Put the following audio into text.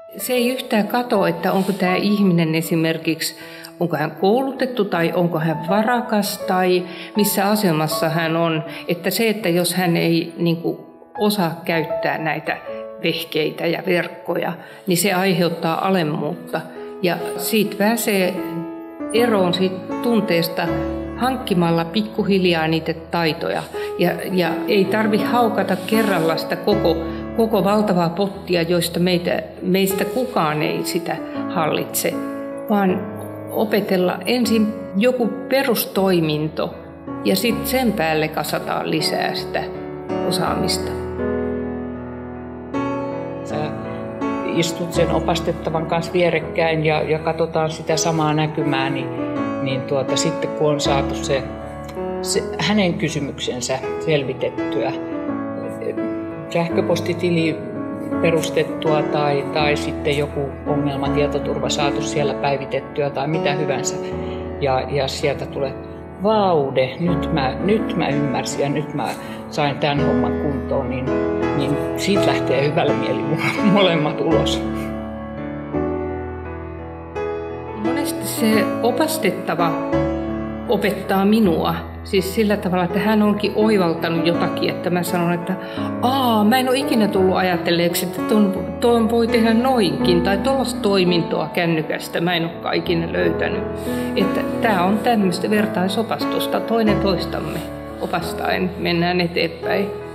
Se ei yhtään katso, että onko tämä ihminen esimerkiksi, onko hän koulutettu tai onko hän varakas tai missä asemassa hän on. Että se, että jos hän ei osaa käyttää näitä vehkeitä ja verkkoja, niin se aiheuttaa alemmuutta. Ja siitä pääsee eroon siitä tunteesta hankkimalla pikkuhiljaa niitä taitoja. Ja ei tarvitse haukata kerralla sitä koko valtavaa pottia, joista meistä kukaan ei sitä hallitse, vaan opetella ensin joku perustoiminto ja sitten sen päälle kasataan lisää sitä osaamista. Sä istut sen opastettavan kanssa vierekkäin ja katsotaan sitä samaa näkymää, niin sitten kun on saatu se hänen kysymyksensä selvitettyä, sähköpostitili perustettua tai sitten joku ongelmatietoturva saatu siellä päivitettyä tai mitä hyvänsä. Ja sieltä tulee, vaude, nyt mä ymmärsin ja nyt mä sain tämän homman kuntoon, niin siitä lähtee hyvällä mieli molemmat ulos. Monesti se opastettava opettaa minua. Siis sillä tavalla, että hän onkin oivaltanut jotakin, että mä sanon, että mä en ole ikinä tullut ajatelleeksi, että tuon voi tehdä noinkin, tai tuollaista toimintoa kännykästä mä en olekaan ikinä löytänyt. Että tämä on tämmöistä vertaisopastusta, toinen toistamme opastaen mennään eteenpäin.